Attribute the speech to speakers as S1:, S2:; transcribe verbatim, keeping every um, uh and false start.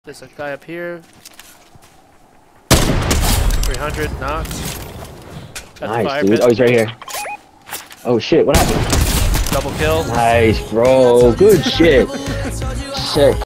S1: There's a guy up here. three hundred knocked. Got
S2: nice, dude. Oh, he's right here. Oh shit, what happened?
S1: Double kill.
S2: Nice, bro. Good shit. Shit.